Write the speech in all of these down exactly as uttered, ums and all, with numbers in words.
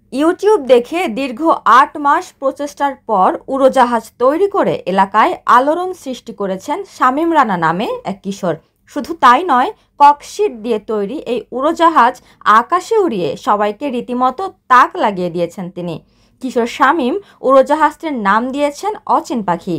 YouTube দেখে দীর্ঘ আট মাস প্রচেষ্টার পর উড়োজাহাজ তৈরি করে এলাকায় আলোড়ন সৃষ্টি করেছেন শামীম রানা নামে এক কিশোর। শুধু তাই নয়, ককশিট দিয়ে তৈরি এই উড়োজাহাজ আকাশে উড়িয়ে সবাইকে রীতিমতো তাক লাগিয়ে দিয়েছেন তিনি। কিশোর শামীম উড়োজাহাজটির নাম দিয়েছেন অচিন পাখি।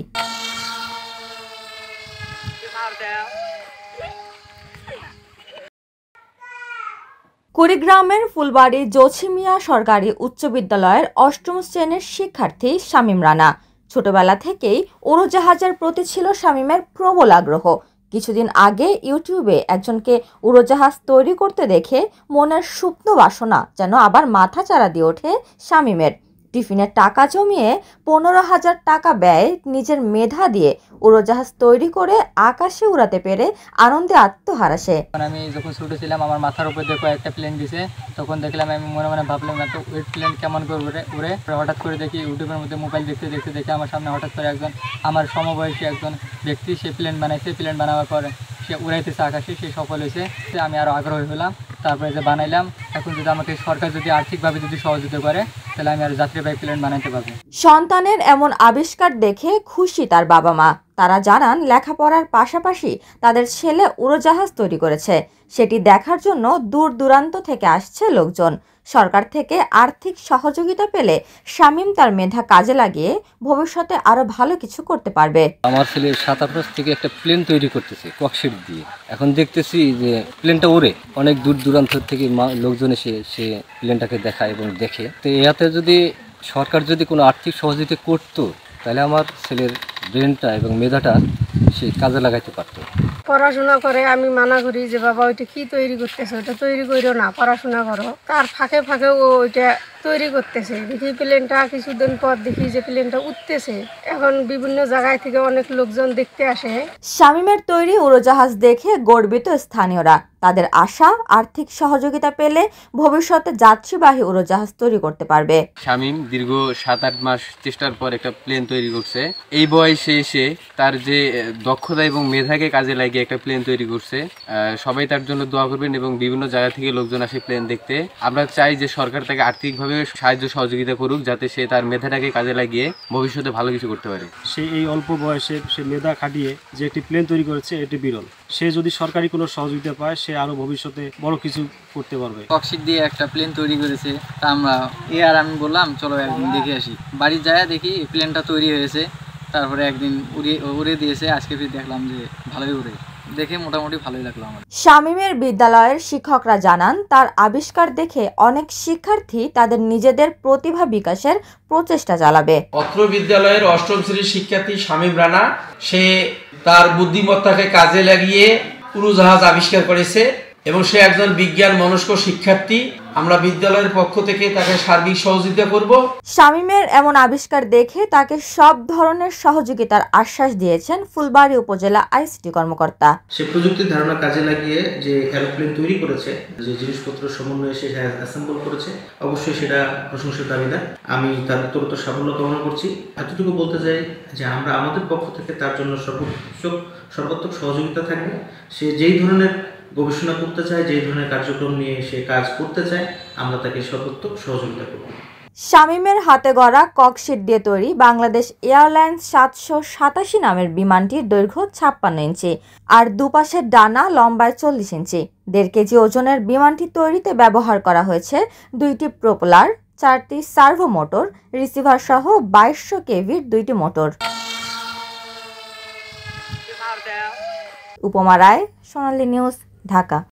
কুড়িগ্রামের ফুলবাড়ি জছিমিয়া সরকারি উচ্চ বিদ্যালয়ের অষ্টম শ্রেণীর শিক্ষার্থী শামীম রানা। ছোটবেলা থেকেই উড়োজাহাজের প্রতি ছিল শামীমের প্রবল আগ্রহ। কিছুদিন আগে ইউটিউবে একজনকে উড়োজাহাজ তৈরি করতে দেখে মনের সুপ্ত বাসনা যেন আবার মাথা চাড়া দিয়ে ওঠে শামীমের। টিফিনের টাকা জমিয়ে পনেরো হাজার টাকা ব্যয় নিজের মেধা দিয়ে উড়োজাহাজ তৈরি করে আকাশে উড়াতে পেরে আনন্দে আত্মহারা সে। আমি যখন ছোট ছিলাম আমার মাথার উপর দিয়ে কয়েকটা প্লেন দিছে, তখন দেখলাম আমি মনে মনে ভাবলাম এত ওয়েট প্লেন কেমন করে উড়ে উড়ে হঠাৎ করে দেখি ইউটিউবের মধ্যে মোবাইল দেখতে দেখতে দেখে আমার সামনে হঠাৎ করে একজন আমার সমবয়সী একজন ব্যক্তি সে প্লেন বানাইছে। প্লেন বানাবার পরে সে উড়াইতেছে আকাশে, সে সফল হয়েছে। আমি আরও আগ্রহী হলাম, তারপরে যে বানাইলাম। এখন যদি আমাকে সরকার যদি আর্থিকভাবে যদি সহযোগিতা করে তাহলে আমি আর যাত্রীবাহী প্লেন বানাইতে পারবো। সন্তানের এমন আবিষ্কার দেখে খুশি তার বাবা মা। তারা জানান লেখাপড়ার পাশাপাশি তাদের ছেলে উড়োজাহাজ তৈরি করেছে, সেটি দেখার জন্য দূর দূরান্ত থেকে আসছে লোকজন। সরকার থেকে আর্থিক সহযোগিতা পেলে শামীম তার মেধা কাজে লাগিয়ে ভবিষ্যতে আরো ভালো কিছু করতে পারবে। আমার ছেলে সাত আট মাস থেকে একটা প্লেন তৈরি করতেছে ককশিট দিয়ে। এখন দেখতেছি যে প্লেনটা ওড়ে, অনেক দূর দূরান্ত থেকে লোকজন এসে সে প্লেনটাকে দেখায় এবং দেখে। তো এতে যদি সরকার যদি কোনো আর্থিক সহযোগিতা করতো তাহলে আমার ছেলের ব্রেনটা এবং মেধাটা সে কাজে লাগাইতে পারতো। পড়াশোনা করে আমি মানা করি যে বাবা ওইটা কি তৈরি করতেছে, ওইটা তৈরি করো না, পড়াশোনা করো। তার ফাঁকে ফাঁকে ও ওইটা তৈরি করতেছে। দেখি প্লেনটা কিছুদিন পর দেখি যে প্লেনটা উঠতেছে। এখন বিভিন্ন জায়গায় থেকে অনেক লোকজন দেখতে আসে। শামীমের তৈরি উড়োজাহাজ দেখে গর্বিত স্থানীয়রা। তাদের আশা আর্থিক সহযোগিতা পেলে ভবিষ্যতে যাত্রীবাহী উড়োজাহাজ তৈরি করতে পারবে। শামীম দীর্ঘ সাত আট মাস চেষ্টার পর একটা প্লেন তৈরি করছে। এই বয়সে এসে তার যে দক্ষতা এবং মেধাকে কাজে লাগিয়ে একটা প্লেন তৈরি করছে। সবাই তার জন্য দোয়া করবেন এবং বিভিন্ন জায়গা থেকে লোকজন আসে প্লেন দেখতে। আমরা চাই যে সরকার তাকে আর্থিকভাবে সাহায্য সহযোগিতা করুক, যাতে সে তার মেধাটাকে কাজে লাগিয়ে ভবিষ্যতে ভালো কিছু করতে পারে। সে এই অল্প বয়সে সে মেধা খাটিয়ে যে একটি প্লেন তৈরি করেছে, এটি বিরল। সে যদি সরকারি কোনো সহযোগিতা পায় সে আরো ভবিষ্যতে বড় কিছু করতে পারবে। ককশিট দিয়ে একটা প্লেন তৈরি করেছে, তা আমরা এ আর আমি বললাম চলো একদিন দেখে আসি। বাড়ি যায় দেখি প্লেনটা তৈরি হয়েছে। তারপরে একদিন উড়িয়ে উড়ে দিয়েছে। আজকে ফির দেখলাম যে ভালোই উড়ে, দেখে মোটামুটি ভালোই লাগলো আমার। শামীমের বিদ্যালয়ের শিক্ষকরা জানান তার আবিষ্কার দেখে অনেক শিক্ষার্থী তাদের নিজেদের প্রতিভা বিকাশের প্রচেষ্টা চালাবে। অত্র বিদ্যালয়ের অষ্টম শ্রেণীর শিক্ষার্থী শামীম রানা সে তার বুদ্ধিমত্তাকে কাজে লাগিয়ে উড়োজাহাজ আবিষ্কার করেছে এবং সে একজন বিজ্ঞান মনস্ক শিক্ষার্থী। আমরা বিদ্যালয়ের পক্ষ থেকে তাকে সার্বিক সহযোগিতা করব। শামীমের এমন আবিষ্কার দেখে তাকে সব ধরনের সহযোগিতার আশ্বাস দিয়েছেন ফুলবাড়ি উপজেলা আইসিটি কর্মকর্তা। সে প্রযুক্তির ধারণা কাজে লাগিয়ে যে এরোপ্লেন তৈরি করেছে, যে জিনিসপত্র সমন্বয়ে সে অ্যাসেম্বল করেছে, অবশ্যই সেটা প্রশংসার দাবিদার। আমি তার উত্তরোত্তর সাফল্য কামনা করছি। এতটুকু বলতে চাই যে আমরা আমাদের পক্ষ থেকে তার জন্য সর্বোচ্চ সর্বাত্মক সহযোগিতা থাকবে। সে যেই ধরনের গবেষণা করতে চায়, যে ধরনের কার্যক্রম নিয়ে সে কাজ করতে চায়, আমরা তাকে সর্বোত্তম সহযোগিতা করব। শামীমের হাতে গড়া ককশিট দিয়ে তৈরি বাংলাদেশ এয়ারলাইন্স সাতশো সাতাশি নামের বিমানটির দৈর্ঘ্য ছাপ্পান্ন ইঞ্চি আর দুপাশের ডানা লম্বায় চল্লিশ ইঞ্চি। দেড় কেজি ওজনের বিমানটি তৈরিতে ব্যবহার করা হয়েছে দুইটি প্রোপেলার, চারটি সার্ভো মোটর, রিসিভার সহ বাইশশো কেভির দুইটি মোটর। উপমা রায়, সোনালী নিউজ, ঢাকা।